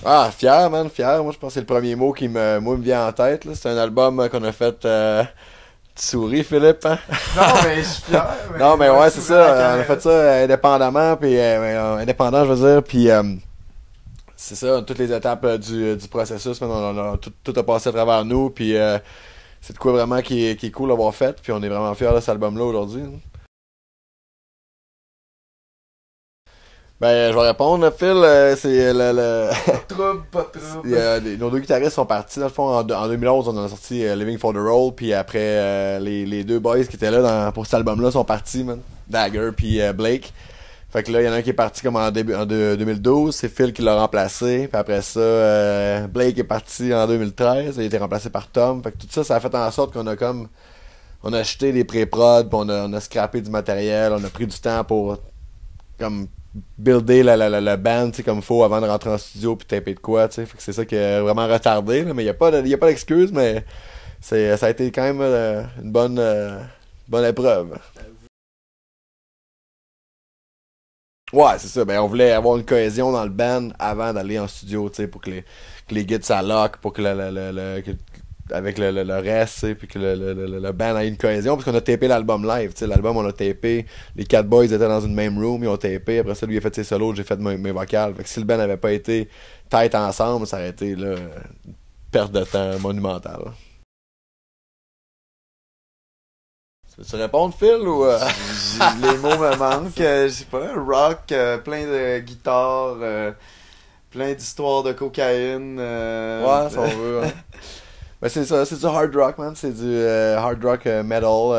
Ah, fier, man, fier. Moi, je pense que c'est le premier mot me vient en tête, là. C'est un album qu'on a fait. Tu souris, Philippe, hein? Non, mais je suis fier. Non, mais Moi, ouais, je c'est souris à la ça. On a caméra. fait ça indépendamment, puis indépendant, je veux dire, puis c'est ça, toutes les étapes du processus, man, tout a passé à travers nous, puis c'est de quoi vraiment qui est cool d'avoir fait, puis on est vraiment fiers de cet album-là aujourd'hui, hein. Ben, je vais répondre, Phil, c'est Pas de trouble, pas de trouble. nos deux guitaristes sont partis, dans le fond, en 2011, on a sorti Living for the Role, puis après, les deux boys qui étaient là pour cet album-là sont partis, man. Dagger puis Blake. Fait que là, il y en a un qui est parti comme en 2012, c'est Phil qui l'a remplacé, puis après ça, Blake est parti en 2013, il a été remplacé par Tom. Fait que tout ça, ça a fait en sorte on a acheté des pré-prod, puis on a scrappé du matériel, on a pris du temps pour, comme, builder la band, tu sais, comme faut avant de rentrer en studio puis taper de quoi, tu sais. Fait que c'est ça qui a vraiment retardé, là, mais y a pas d'excuse, mais ça a été quand même une bonne épreuve. Ouais, c'est ça. Ben, on voulait avoir une cohésion dans le band avant d'aller en studio, tu sais, pour que les guides ça lock, pour que avec le reste, tu sais, puis que le band ait une cohésion, parce qu'on a tapé l'album live, tu sais, l'album on a tapé, les quatre boys étaient dans une même room, ils ont tapé, après ça lui il a fait ses solos, j'ai fait mes vocales, fait que si le band n'avait pas été tight ensemble, ça aurait été là, une perte de temps monumentale. Tu veux répondre, Phil, ou Les mots me manquent. Je sais pas, rock, plein de guitares, plein d'histoires de cocaïne. Ouais, si on veut, hein. Ben c'est ça, c'est du hard rock, man. C'est du hard rock metal.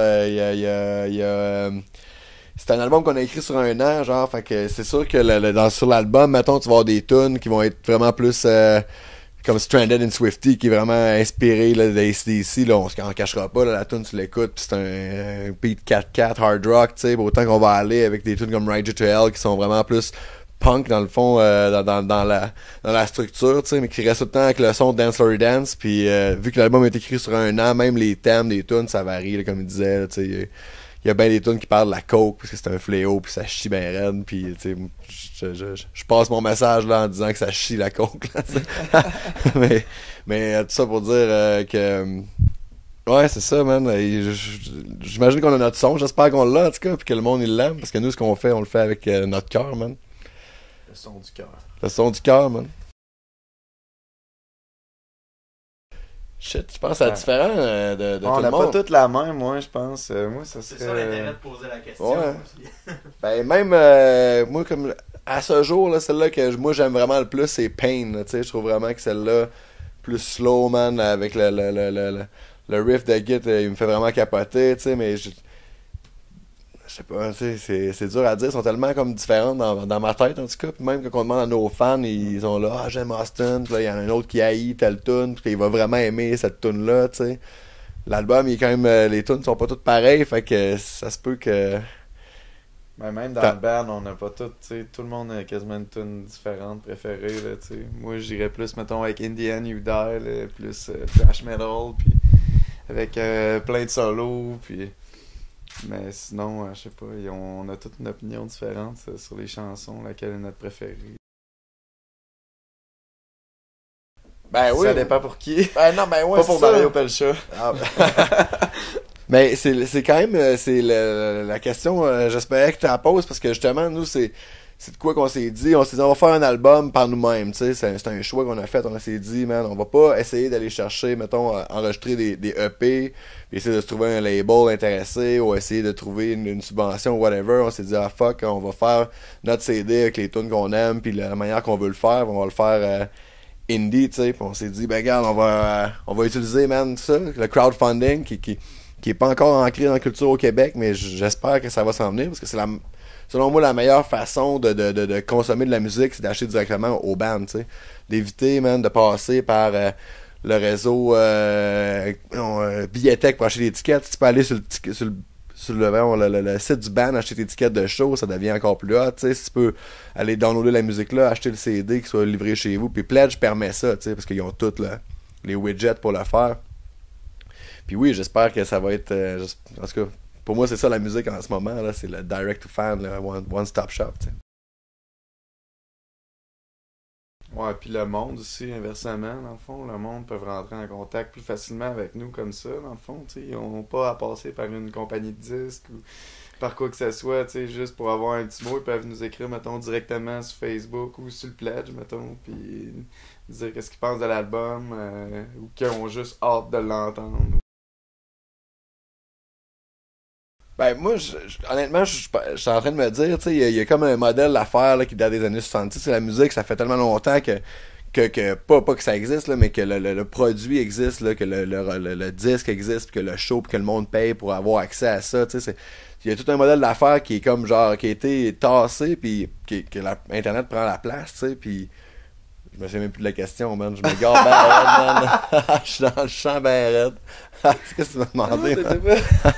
C'est un album qu'on a écrit sur un an, genre. Fait que c'est sûr que sur l'album, mettons, tu vas avoir des tunes qui vont être vraiment plus comme Stranded and Swifty, qui est vraiment inspiré là, d'ACDC. Là, on s'en cachera pas. Là, la tune, tu l'écoutes, pis c'est un beat 4/4 hard rock, tu sais. Autant qu'on va aller avec des tunes comme Ride You to Hell, qui sont vraiment plus punk dans le fond, dans la structure, tu sais, mais qui reste tout le temps avec le son de Dance Story Dance. Puis vu que l'album est écrit sur un an, même les thèmes des tunes, ça varie, là, comme il disait, tu sais. Il y a bien des tunes qui parlent de la coke parce que c'est un fléau puis ça chie bien raide, puis tu sais je passe mon message là en disant que ça chie la coke là, mais tout ça pour dire que ouais, c'est ça, man. J'imagine qu'on a notre son, j'espère qu'on l'a en tout cas, puis que le monde il l'aime, parce que nous ce qu'on fait, on le fait avec notre cœur, man. Le son du cœur. Le son du cœur, man. Shit, je pense que c'est différent de On tout le n'a pas monde. toutes la même, moi, je pense. Moi, ça C'est serait. ça l'intérêt de poser la question. Ouais. Aussi. Ben même moi comme à ce jour là, celle-là que moi j'aime vraiment le plus c'est Pain, tu sais, je trouve vraiment que celle-là plus slow, man, avec le riff de Git, il me fait vraiment capoter, tu sais, mais je sais pas, tu sais, c'est dur à dire, ils sont tellement comme différents dans ma tête en tout cas, puis même quand on demande à nos fans, ils sont là, ah j'aime Austin, puis là il y en a un autre qui haït telle tune, puis il va vraiment aimer cette tune là, tu sais. L'album, il est quand même les tunes sont pas toutes pareilles, fait que ça se peut que Mais même dans le band, on n'a pas tout, tu sais, tout le monde a quasiment une tune différente préférée, là, tu sais. Moi, j'irais plus, mettons, avec Indian You Die, là, plus thrash metal, puis avec plein de solos, puis... Mais sinon, je sais pas, on a toute une opinion différente sur les chansons, laquelle est notre préférée. ben oui. Ça dépend pour qui. Ben non, ben ouais, Pas pour c'est ça. Mario Pelcha. Ah, mais c'est quand même c'est la question j'espérais que tu la poses parce que justement nous c'est de quoi qu'on s'est dit, on s'est dit on va faire un album par nous-mêmes, tu sais, c'est un choix qu'on a fait, on s'est dit man, on va pas essayer d'aller chercher mettons enregistrer des EP, puis essayer de se trouver un label intéressé ou essayer de trouver une subvention ou whatever, on s'est dit ah fuck, on va faire notre CD avec les tunes qu'on aime puis la manière qu'on veut le faire, on va le faire indie, tu sais, puis on s'est dit ben regarde, on va utiliser man ça, le crowdfunding qui est pas encore ancré dans la culture au Québec, mais j'espère que ça va s'en venir parce que c'est selon moi la meilleure façon de consommer de la musique, c'est d'acheter directement au band, tu sais, d'éviter man de passer par le réseau Billetech pour acheter des tickets. Tu peux aller le site du band, acheter tes tickets de show, ça devient encore plus hot, tu sais. Si tu peux aller downloader la musique là, acheter le CD qui soit livré chez vous, puis Pledge permet ça, tu sais, parce qu'ils ont tous les widgets pour le faire. Puis oui, j'espère que ça va être en tout cas, pour moi c'est ça la musique en ce moment là, c'est le direct to fan, le one stop shop, tu sais. Ouais, puis le monde aussi, inversement, dans le fond, le monde peut rentrer en contact plus facilement avec nous comme ça, dans le fond, tu sais, ils n'ont pas à passer par une compagnie de disques ou par quoi que ce soit, tu sais, juste pour avoir un petit mot, ils peuvent nous écrire, mettons, directement sur Facebook ou sur le Pledge, mettons, puis dire qu'est-ce qu'ils pensent de l'album, ou qu'ils ont juste hâte de l'entendre. Ben, moi, honnêtement, je suis en train de me dire, tu sais, il y a comme un modèle à faire là, qui date des années 70. C'est la musique, ça fait tellement longtemps que pas que ça existe, là, mais que le produit existe, là, que le disque existe, puis que le show, puis que le monde paye pour avoir accès à ça. Tu sais, il y a tout un modèle d'affaires qui est comme genre, qui a été tassé, puis Internet prend la place, tu sais, puis je me souviens même plus de la question, man. Je me garde ben raide, man. Je suis dans le champ ben raide. C'est ce que tu m'as demandé, man?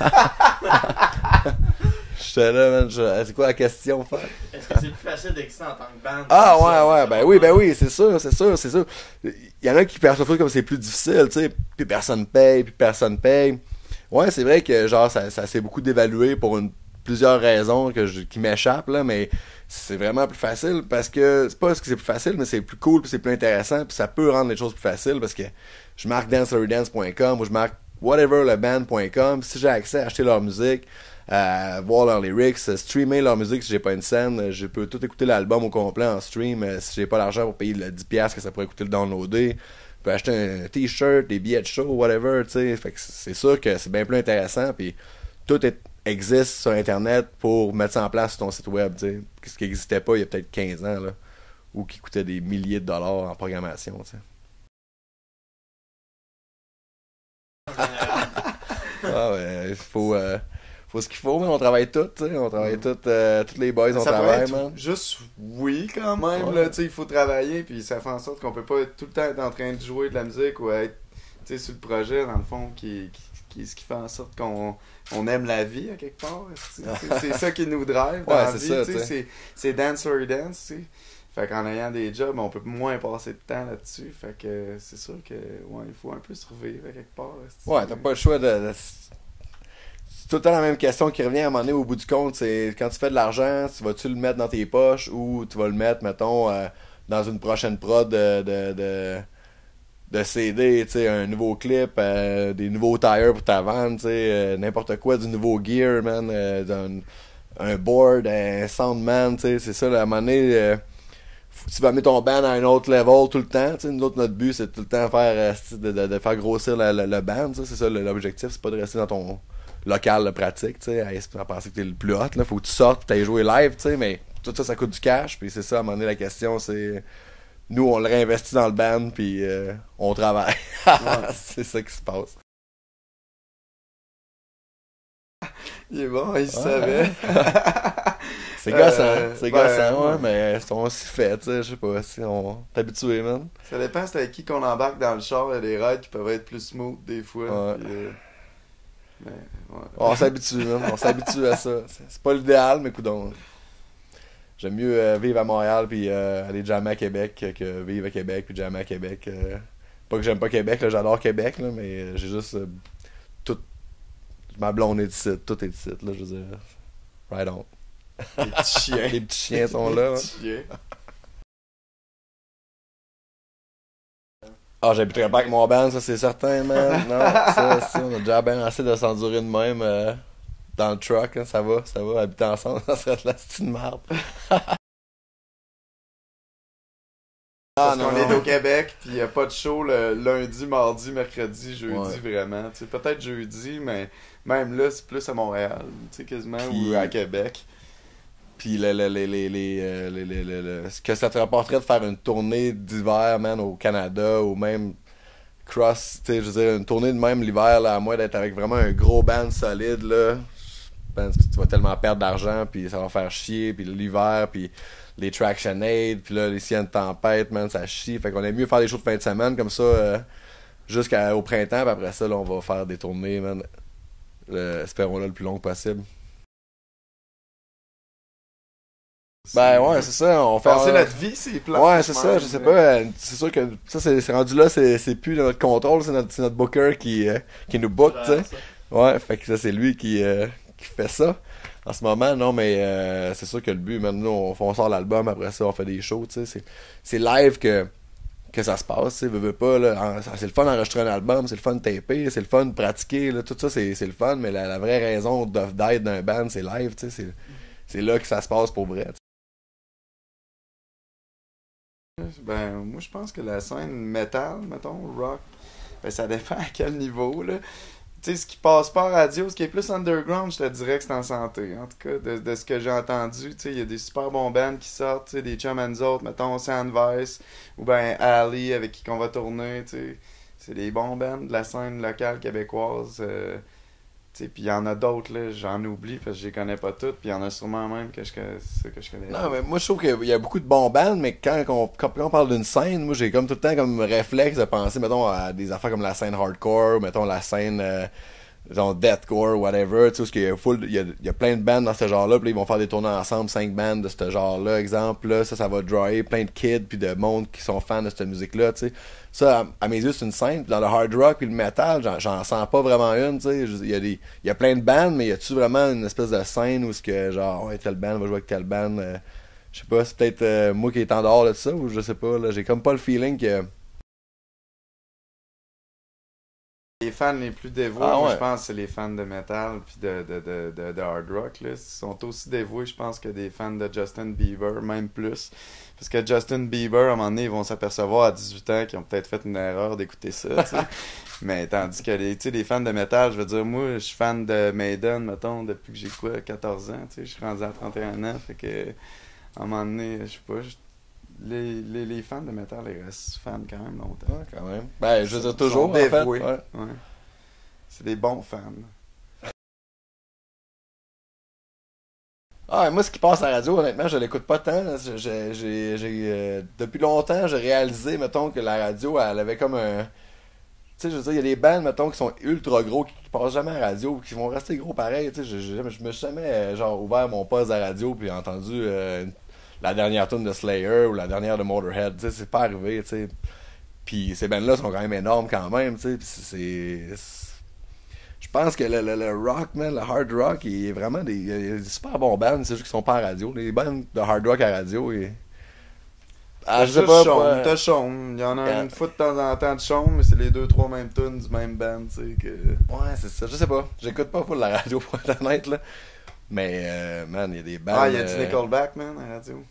J'étais là, man. C'est quoi la question, frère? Est-ce que c'est plus facile d'exister en tant que band? Ah, ouais, ben oui, c'est sûr. Il y en a qui perçoivent ça comme c'est plus difficile, tu sais. Puis personne paye. Ouais, c'est vrai que, genre, ça s'est beaucoup dévalué pour plusieurs raisons qui m'échappent, là, mais c'est vraiment plus facile parce que c'est pas parce que c'est plus facile, mais c'est plus cool, puis c'est plus intéressant, puis ça peut rendre les choses plus faciles parce que je marque danceloryDance.com ou je marque whateverband.com, si j'ai accès à acheter leur musique, à voir leurs lyrics, streamer leur musique si j'ai pas une scène, je peux tout écouter l'album au complet en stream si j'ai pas l'argent pour payer le 10$ que ça pourrait coûter le downloader. Je peux acheter un t-shirt, des billets de show, whatever, tu sais. Fait que c'est sûr que c'est bien plus intéressant, puis existe sur Internet pour mettre ça en place sur ton site web, tu sais. Ce qui n'existait pas il y a peut-être 15 ans, là. Ou qui coûtait des milliers de dollars en programmation, tu sais. Ah ouais, il faut ce qu'il faut, mais on travaille tous, tu sais. On travaille tous les boys, on travaille, man. Juste, oui, quand même, ouais. là, tu sais, il faut travailler, puis ça fait en sorte qu'on peut pas tout le temps être en train de jouer de la musique ou être, tu sais, sur le projet, dans le fond, ce qui fait en sorte qu'on aime la vie, à quelque part. C'est ça qui nous drive dans la vie, tu sais. C'est dance or dance, tu sais. Fait qu'en ayant des jobs, on peut moins passer de temps là-dessus. Fait que c'est sûr que, ouais, il faut un peu survivre, à quelque part. Ouais, t'as pas le choix c'est tout le temps la même question qui revient à un moment donné au bout du compte, c'est quand tu fais de l'argent, tu vas-tu le mettre dans tes poches ou tu vas le mettre, mettons, dans une prochaine prod de CD, tu sais, un nouveau clip, des nouveaux tires pour ta vanne, tu sais, n'importe quoi, du nouveau gear, man, un board, un soundman, tu sais, c'est ça, là, à un moment donné, tu vas mettre ton band à un autre level tout le temps, tu sais, notre but, c'est tout le temps faire, de faire grossir le band, tu sais, c'est ça, l'objectif, c'est pas de rester dans ton local de pratique, tu sais, à penser que t'es le plus hot, là, faut que tu sortes, t'ailles jouer live, tu sais, mais tout ça, ça coûte du cash, puis c'est ça, à un moment donné, la question, c'est... Nous, on le réinvestit dans le band, puis on travaille. C'est ça qui se passe. Il est bon, il savait. C'est gossant, ouais, mais on s'y fait, tu sais, je sais pas, si on t'es habitué, man. Ça dépend c'est avec qui qu'on embarque dans le char, il y a des rides qui peuvent être plus smooth des fois. Ouais. Puis, mais, ouais. On s'habitue, man, on s'habitue à ça. C'est pas l'idéal, mais coudonc. J'aime mieux vivre à Montréal puis aller jammer à Québec que vivre à Québec puis jammer à Québec. Pas que j'aime pas Québec, là, j'adore Québec, là, mais j'ai juste tout. Ma blonde est d'ici, tout est d'ici, là, je veux dire. Right on. Les petits chiens. Les petits chiens sont là. Les petits chiens. Ah, j'habiterais pas avec mon band, ça c'est certain, man. Non, ça, on a déjà bien assez de s'endurer de même dans le truck, hein, ça va, habiter ensemble, ça serait de la style de merde. Parce qu'on est au Québec, puis il n'y a pas de show le lundi, mardi, mercredi, jeudi, vraiment. T'sais, peut-être jeudi, mais même là, c'est plus à Montréal, quasiment, puis, ou à Québec. Puis ce que ça te rapporterait de faire une tournée d'hiver, man, au Canada, ou même cross, tu sais, je veux dire, une tournée de même l'hiver, là, à moins d'être avec vraiment un gros band solide, là, je pense que tu vas tellement perdre d'argent, puis ça va faire chier, puis l'hiver, puis les Traction Aid, puis là, les siennes de tempête, man, ça chie. Fait qu'on aime mieux faire des shows de fin de semaine, comme ça, jusqu'au printemps, puis après ça, là, on va faire des tournées, man, espérons-le le plus long possible. Ben ouais, c'est ça, on fait... Passer notre vie, c'est plans. Ouais, c'est ça, je sais pas, c'est sûr que ça, c'est rendu là, c'est plus de notre contrôle, c'est notre booker qui nous book, tu sais. Ouais, fait que ça, c'est lui qui qui fait ça en ce moment. Non, mais c'est sûr que le but, maintenant, on sort l'album, après ça, on fait des shows, tu sais. C'est live que ça se passe, tu sais, veux pas, là, c'est le fun d'enregistrer un album, c'est le fun de taper, c'est le fun de pratiquer, là, tout ça, c'est le fun, mais la vraie raison d'être d'un band, c'est live, tu sais, c'est là que ça se passe pour vrai, t'sais. Ben, moi, je pense que la scène metal, mettons, rock, ben, ça dépend à quel niveau, là. Tu sais, ce qui passe pas en radio, ce qui est plus underground, je te dirais que c'est en santé. En tout cas, de ce que j'ai entendu, tu sais, il y a des super bons bands qui sortent, tu sais, des chums and autres, mettons Sandvice, ou ben Ali, avec qui qu'on va tourner, tu sais. C'est des bons bands de la scène locale québécoise. Tu sais, puis il y en a d'autres, là, j'en oublie parce que je les connais pas toutes, puis il y en a sûrement même que je connais. Non, mais moi, je trouve qu'il y a beaucoup de bons bands, mais quand on parle d'une scène, moi, j'ai comme tout le temps comme réflexe de penser, mettons, à des affaires comme la scène hardcore, mettons, la scène, genre, deathcore, whatever, tu sais, parce qu'il y a plein de bands dans ce genre-là, puis là, ils vont faire des tournées ensemble, 5 bands de ce genre-là, exemple, là, ça va drawer plein de kids, puis de monde qui sont fans de cette musique-là, tu sais. Ça, à mes yeux, c'est une scène. Puis dans le hard rock puis le metal, j'en sens pas vraiment une, tu sais. Il y a plein de bandes, mais y a-tu vraiment une espèce de scène où ce que, genre, ouais, telle band va jouer avec telle band, je sais pas, c'est peut-être moi qui est en dehors de ça, ou je sais pas, là, j'ai comme pas le feeling que... Les fans les plus dévoués, moi, je pense, c'est les fans de metal puis de hard rock. Là. Ils sont aussi dévoués, je pense, que des fans de Justin Bieber, même plus. Parce que Justin Bieber, à un moment donné, ils vont s'apercevoir à 18 ans qu'ils ont peut-être fait une erreur d'écouter ça. T'sais. Mais tandis que les fans de metal, je veux dire, moi, je suis fan de Maiden, mettons, depuis que j'ai 14 ans. Je suis rendu à 31 ans. Fait que, à un moment donné, je sais pas, les fans de métal, ils restent fans quand même longtemps. Ouais, quand même. Ben, je veux dire, toujours, en fait. Ouais. Ouais. C'est des bons fans. Ah, moi, ce qui passe à la radio, honnêtement, je l'écoute pas tant. Depuis longtemps, j'ai réalisé, mettons, que la radio, elle avait comme un... Tu sais, je veux dire, il y a des bands, mettons, qui sont ultra gros, qui passent jamais à la radio, qui vont rester gros pareil. Tu sais, je me suis jamais, genre, ouvert mon poste à la radio, puis entendu la dernière tune de Slayer ou la dernière de Motorhead. Tu sais, c'est pas arrivé, tu sais. Puis ces bands-là sont quand même énormes quand même, tu sais. Je pense que le rock, man, le hard rock, il est vraiment il y a des super bons bands, c'est juste qu'ils sont pas à la radio. Les bands de hard rock à la radio, je sais pas. T'as Chaume. Il y en a une fois de temps en temps de Chaume, mais c'est les 2-3 mêmes tunes du même band, tu sais. Que... Ouais, c'est ça. Je sais pas. J'écoute pas full la radio pour être honnête, là. Mais, man, il y a des bands. Ah, il y a du Nickelback, man, à la radio.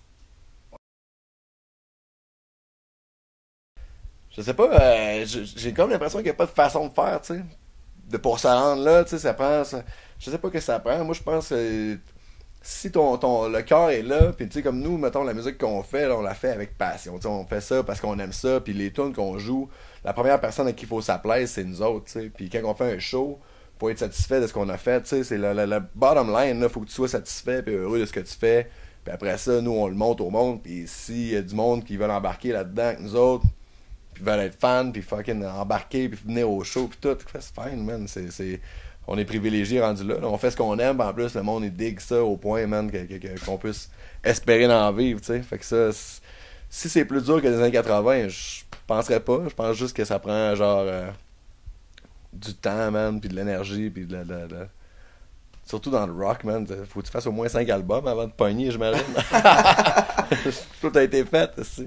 Je sais pas, j'ai comme l'impression qu'il n'y a pas de façon de faire, tu sais. Pour se rendre là, tu sais, ça prend. Je sais pas ce que ça prend. Moi, je pense que si le cœur est là, puis tu sais, comme nous, mettons, la musique qu'on fait, là, on la fait avec passion. Tu sais, on fait ça parce qu'on aime ça, puis les tunes qu'on joue, la première personne à qui il faut ça plaise, c'est nous autres, tu sais. Puis quand on fait un show, faut être satisfait de ce qu'on a fait, tu sais. C'est le bottom line, là, faut que tu sois satisfait puis heureux de ce que tu fais. Puis après ça, nous, on le monte au monde, puis s'il y a du monde qui veut embarquer là-dedans avec nous autres, puis veulent être fans, puis fucking embarquer, puis venir au show, puis tout, c'est fine, man. On est privilégiés rendus là. On fait ce qu'on aime, en plus, le monde, il digue ça au point, man, qu'on puisse espérer d'en vivre, tu sais. Fait que ça, si c'est plus dur que les années 80, je penserais pas. Je pense juste que ça prend, genre, du temps, man, puis de l'énergie, puis surtout dans le rock, man. Faut que tu fasses au moins 5 albums avant de pogner, j'imagine. Tout a été fait, aussi.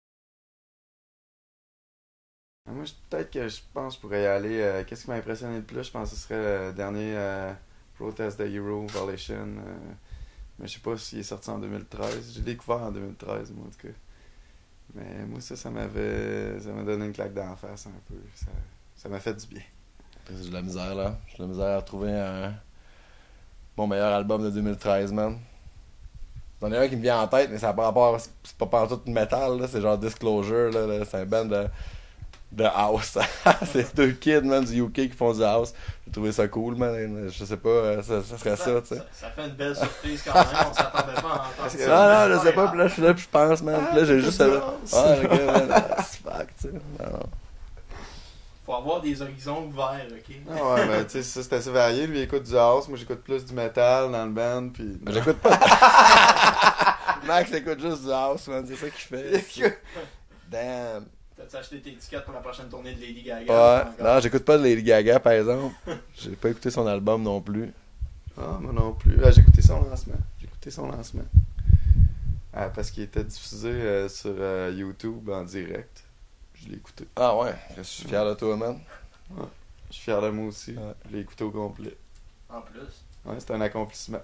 Moi, peut-être que je pense que je pourrais y aller. Qu'est-ce qui m'a impressionné le plus? Je pense que ce serait le dernier Protest the Hero Violation. Mais je sais pas s'il est sorti en 2013. J'ai découvert en 2013, moi, en tout cas. Mais moi, ça m'a donné une claque d'en face un peu. Ça m'a fait du bien. J'ai de la misère, là. J'ai de la misère à trouver mon meilleur album de 2013, man. J'en ai un qui me vient en tête, mais ça n'a pas rapport. C'est pas partout de métal, là. C'est genre Disclosure, là. C'est un band de house. C'est 2 kids, man, du UK qui font du house. J'ai trouvé ça cool, man. Je sais pas, ça serait ça, tu sais. Ça fait une belle surprise quand même. On s'attendait pas à entendre ça. Non, je sais pas. Puis là, je suis là, puis je pense, man. Puis là, j'ai juste... ok, man. C'est fuck, tu sais. Non. Faut avoir des horizons ouverts, ok? Ah ouais, mais tu sais, ça c'est assez varié. Lui, il écoute du house. Moi, j'écoute plus du metal dans le band. Puis... Mais j'écoute pas. Max écoute juste du house, man. C'est ça qu'il fait. Damn. T'as-tu acheté tes tickets pour la prochaine tournée de Lady Gaga? Ouais. Non, j'écoute pas de Lady Gaga, par exemple. J'ai pas écouté son album non plus. Ah, moi non plus. J'ai écouté son lancement. Parce qu'il était diffusé sur YouTube en direct. Je l'ai écouté. Ah ouais, je suis fier de toi, man. Ouais. Je suis fier de moi aussi. Ouais. Je l'ai écouté au complet. En plus. Ouais, c'est un accomplissement.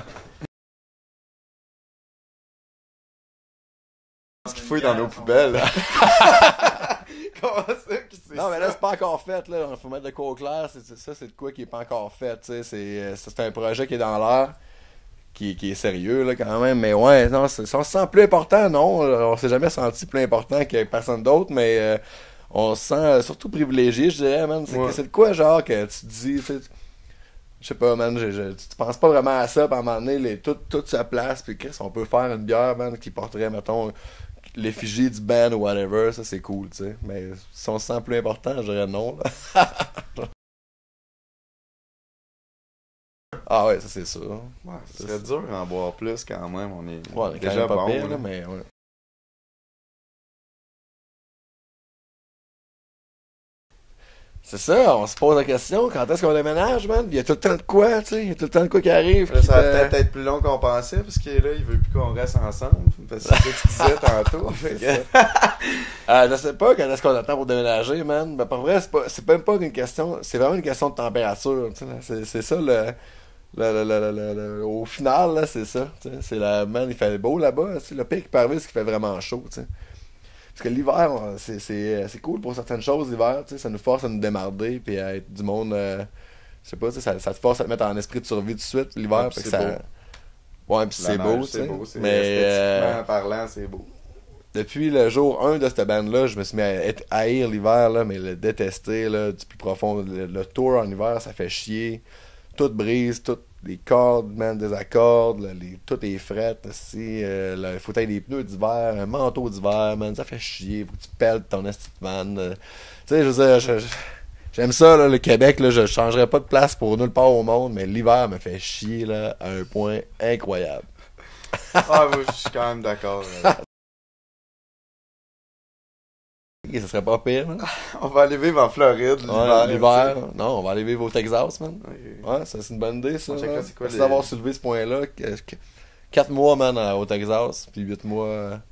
Ce qu'il fouille dans nos poubelles. Comment ça qui c'est Non, mais ça? là, c'est pas encore fait, là. Il faut mettre de quoi au clair. Ça, c'est de quoi qui est pas encore fait, tu sais. C'est un projet qui est dans l'air, qui est sérieux, là, quand même. Mais ouais, non, on se sent plus important, non. On s'est jamais senti plus important que personne d'autre, mais on se sent surtout privilégié, je dirais, man. C'est de quoi, genre, que tu te dis, tu sais, je sais pas, man, tu penses pas vraiment à ça, pis à un moment donné, tout sa place, pis Chris, on peut faire une bière, man, qui porterait, mettons, l'effigie du band ou whatever, ça c'est cool, tu sais. Mais si on se sent plus important, je dirais non, là. Ah ouais, ça c'est sûr. Ouais, ce serait dur d'en boire plus quand même. On est Ouais, déjà quand même pas bon, pire, là. là, mais ouais. C'est ça, on se pose la question, quand est-ce qu'on déménage, man? Il y a tout le temps de quoi, tu sais? Il y a tout le temps de quoi qui arrive. Là, ça va peut-être être plus long qu'on pensait, parce que là, il veut plus qu'on reste ensemble. Parce que c'est ça que tu disais tantôt. Fait que... Je sais pas quand est-ce qu'on attend pour déménager, man. Mais pour vrai, c'est même pas une question, c'est vraiment une question de température, tu sais. C'est ça au final, là, c'est ça. Tu sais. C'est man, il fait beau là-bas. Tu sais, le pire qui peut arriver, c'est qu'il fait vraiment chaud, tu sais. Parce que l'hiver, c'est cool pour certaines choses, l'hiver, tu sais, ça nous force à nous démarder puis à être du monde, je sais pas, tu sais, ça te force à te mettre en esprit de survie tout de suite, l'hiver, puis puis c'est ça... beau. Ouais, puis c'est beau, tu sais. Mais esthétiquement parlant, c'est beau. Depuis le jour 1 de cette bande-là, je me suis mis à haïr l'hiver, là, mais le détester, là, du plus profond. Le tour en hiver, ça fait chier. Tout brise, toutes les cordes, man, des accords, toutes les frettes, aussi, le fauteuil des pneus d'hiver, un manteau d'hiver, man, ça fait chier, faut que tu pelles ton esti de van. Tu sais, je veux dire, j'aime ça, là, le Québec, là, je changerais pas de place pour nulle part au monde, mais l'hiver me fait chier, là, à un point incroyable. Ah, moi, je suis quand même d'accord. Et ça serait pas pire, man. On va aller vivre en Floride l'hiver. Ouais, l'hiver. Non, on va aller vivre au Texas, man. Okay. Ouais, ça c'est une bonne idée, ça. Checkera c'est quoi Merci d'avoir soulevé ce point-là. 4 mois, man, au Texas, puis 8 mois.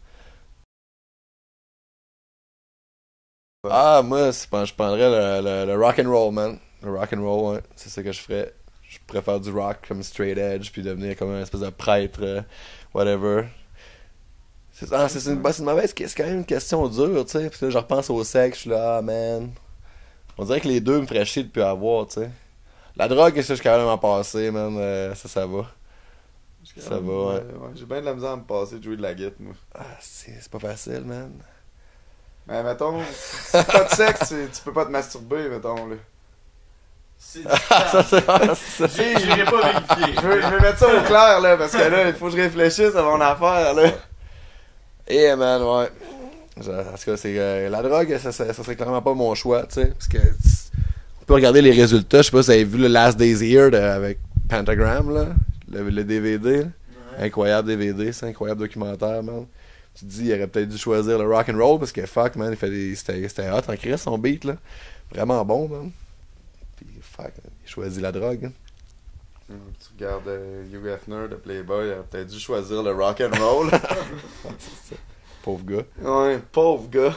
Ah, moi, je prendrais le rock and roll, man. Le rock and roll, ouais. C'est ça que je ferais. Je préfère du rock comme straight edge, puis devenir comme un espèce de prêtre, whatever. C'est une mauvaise, c'est quand même une question dure, tu sais. Puis là, je repense au sexe, je suis là, ah, man. On dirait que les deux me feraient chier de plus avoir, tu sais. La drogue, ça, je suis quand même en passer, man. Ça va. Ça va, ouais. J'ai bien de la misère à me passer de jouer de la guitare, moi. Ah, c'est pas facile, man. Mais mettons, si c'est pas de sexe, tu peux pas te masturber, mettons, là. C'est ça, c'est ça. J'irai pas vérifier. Je vais mettre ça au clair, là, parce que là, il faut que je réfléchisse à mon affaire, là. Eh, man, ouais. En tout cas, c'est la drogue, ça serait clairement pas mon choix, tu sais. Parce que on peut regarder les résultats. Je sais pas si vous avez vu le Last Days Here avec Pentagram, là. Le DVD. Là. Ouais. Incroyable DVD, c'est un incroyable documentaire, man. Tu te dis, il aurait peut-être dû choisir le rock and roll parce que fuck, man, c'était hot en crise son beat, là. Vraiment bon, man. Puis fuck, il choisit la drogue. Hein. Tu regardes Hugh Hefner de Playboy, il aurait peut-être dû choisir le rock and roll. C'est ça. Pauvre gars. Ouais, pauvre gars.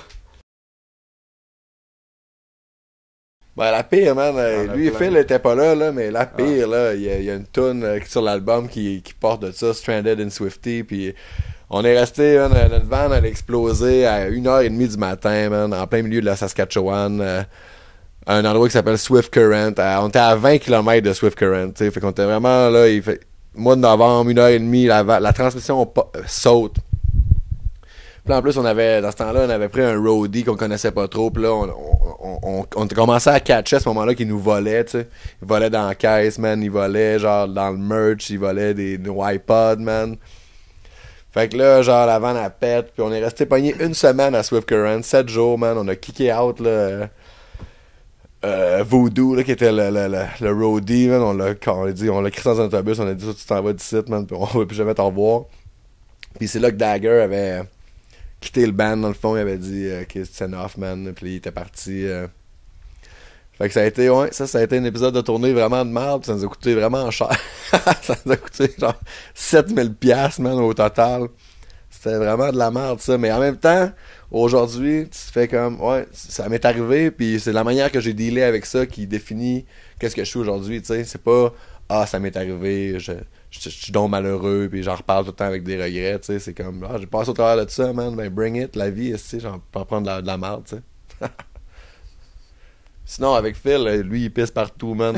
Ben, la pire, man, lui, Phil était pas là, mais la pire, là, il y a une toune sur l'album qui porte de ça, Stranded in Swifty, puis on est resté, man, notre van, elle a explosé à 1h30 du matin, man, en plein milieu de la Saskatchewan, à un endroit qui s'appelle Swift Current, on était à 20 km de Swift Current, tu sais, fait qu'on était vraiment, là, mois de novembre, 1h30, la transmission saute. Puis là, en plus, dans ce temps-là, on avait pris un roadie qu'on connaissait pas trop. Puis là, on commençait à catcher à ce moment-là qu'il nous volait, tu sais. Il volait dans la caisse, man. Il volait, genre, dans le merch. Il volait nos iPods, man. Fait que là, genre, la vanne, elle pète. Puis on est resté pogné une semaine à Swift Current. 7 jours, man. On a kické out, là, Voodoo, là, qui était le roadie, man. On l'a crissé dans un autobus. On a dit, tu t'en vas d'ici, man. Puis on va plus jamais t'en revoir. Puis c'est là que Dagger avait quitté le band, dans le fond. Il avait dit, OK, c'est enough, man. Puis il était parti Fait que ça a été, ouais, ça a été un épisode de tournée vraiment de merde, ça nous a coûté vraiment cher. Ça nous a coûté genre 7 000$, man, au total. C'était vraiment de la merde, ça. Mais en même temps, aujourd'hui, tu te fais comme, ouais, ça m'est arrivé, puis c'est la manière que j'ai dealé avec ça qui définit qu'est-ce que je suis aujourd'hui, tu sais. C'est pas, ça m'est arrivé, je suis donc malheureux, puis j'en reparle tout le temps avec des regrets, tu sais. C'est comme, j'ai passé au travers de ça, man, ben bring it, la vie, tu sais, j'en peux en prendre de la merde, tu sais. Sinon, avec Phil, lui, il pisse partout, man.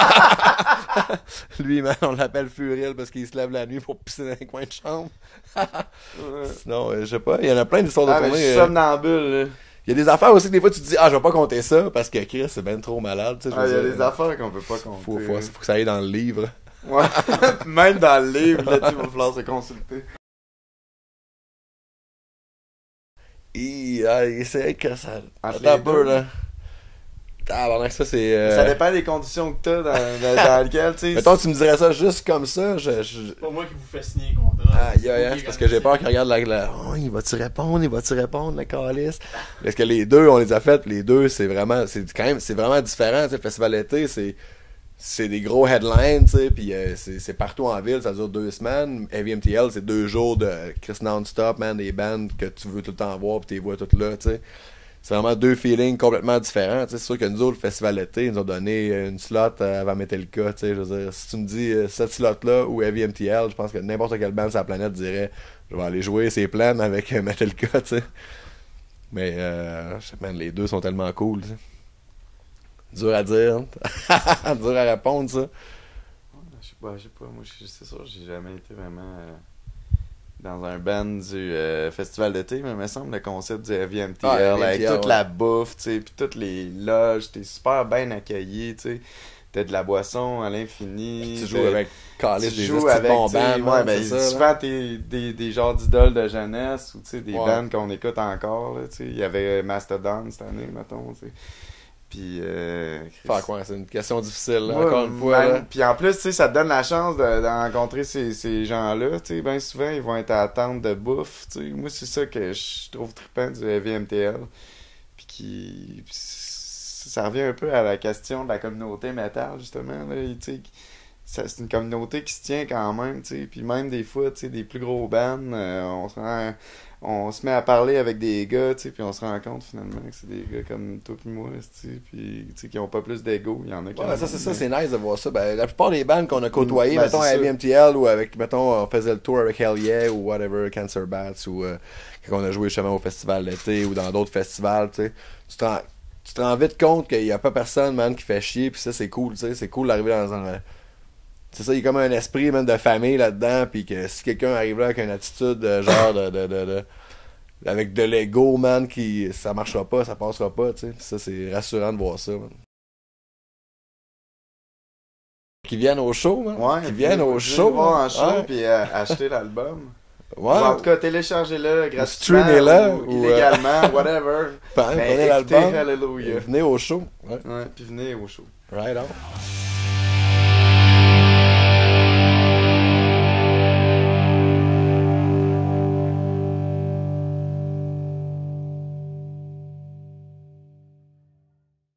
Lui, man, on l'appelle Furil parce qu'il se lève la nuit pour pisser dans les coins de chambre. Sinon, je sais pas, il y en a plein d'histoires de tournée. Je suis somnambule, là. Il y a des affaires aussi que des fois tu te dis, je vais pas compter ça parce que Chris, c'est ben trop malade. Tu sais, il y a des affaires qu'on peut pas compter. Faut que ça aille dans le livre. Ouais, même dans le livre, là, il va falloir se consulter. C'est vrai que ça. Attends Attends un peu, là. Ça, c'est. Ça dépend des conditions que t'as dans lesquelles, tu sais. Mettons, tu me dirais ça juste comme ça. C'est pas moi qui vous fais signer un contrat. C'est parce que j'ai peur qu'il regarde il va-tu répondre, le calice. Parce que les deux, on les a fait, les deux, c'est vraiment différent, tu sais. Le festival d'été, c'est des gros headlines, tu sais, puis c'est partout en ville, ça dure 2 semaines. Heavy MTL, c'est 2 jours de Chris non-stop, man, des bands que tu veux tout le temps voir, puis tu les vois toutes là, tu sais. C'est vraiment 2 feelings complètement différents. C'est sûr que nous autres, le festival d'été, ils nous ont donné une slot avant Metallica. Je veux dire, si tu me dis cette slot-là ou Heavy MTL, je pense que n'importe quelle band sur la planète dirait je vais aller jouer ces plans avec Metallica. T'sais. Mais man, les deux sont tellement cool. T'sais. Dur à dire. Dur à répondre, ça. Je sais pas, moi c'est sûr, j'ai jamais été vraiment dans un band du festival d'été, mais il me semble le concept du Heavy MTL, avec toute la bouffe, tu sais, puis toutes les loges, t'es super bien accueilli, tu sais. T'as de la boisson à l'infini. Tu joues avec Carlis, des bons bands. Souvent, t'es des genres d'idoles de jeunesse, ou tu sais, des bands qu'on écoute encore, là, tu sais. Il y avait Mastodon cette année, mettons, tu sais. Puis faire quoi, c'est une question difficile, là, encore une fois. Puis en plus, tu sais, ça te donne la chance de rencontrer ces gens-là, tu sais. Bien souvent, ils vont être à attente de bouffe, tu sais. Moi, c'est ça que je trouve trippant du Heavy MTL. Puis ça revient un peu à la question de la communauté métal, justement, là, tu sais. C'est une communauté qui se tient quand même, tu sais. Puis même des fois, tu sais, des plus gros bands, on se met à parler avec des gars, tu sais, puis on se rend compte finalement que c'est des gars comme toi et moi, tu sais, puis tu sais, qui ont pas plus d'ego, il y en a qui c'est nice de voir ça. Ben, la plupart des bands qu'on a côtoyés, mettons à MTL ou avec, mettons, on faisait le tour avec Hell Yeah ou whatever, Cancer Bats ou quand on a joué justement au festival d'été ou dans d'autres festivals, tu sais, tu te rends vite compte qu'il y a pas personne, man, qui fait chier, puis ça c'est cool, tu sais, c'est cool d'arriver dans un... C'est ça, il y a comme un esprit même de famille là-dedans, puis que si quelqu'un arrive là avec une attitude genre avec de l'ego, man, qui ça marchera pas, ça passera pas, tu sais. Ça, c'est rassurant de voir ça, man. Qui viennent au show, man. Ouais, qui viennent au show. Voir en show, puis acheter l'album. Ouais. Ou en tout cas, téléchargez-le gratuitement. Streamez-le. Ou illégalement, whatever. Prenez l'album. Alléluia. Venez au show. Ouais, puis venez au show. Right on.